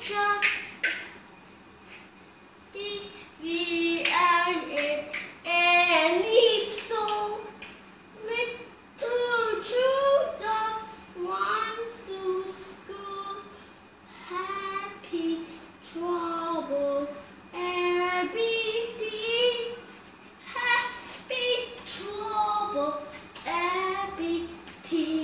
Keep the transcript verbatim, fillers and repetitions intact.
just be the I and he's so little children want to school. Happy trouble everything. Happy trouble everything.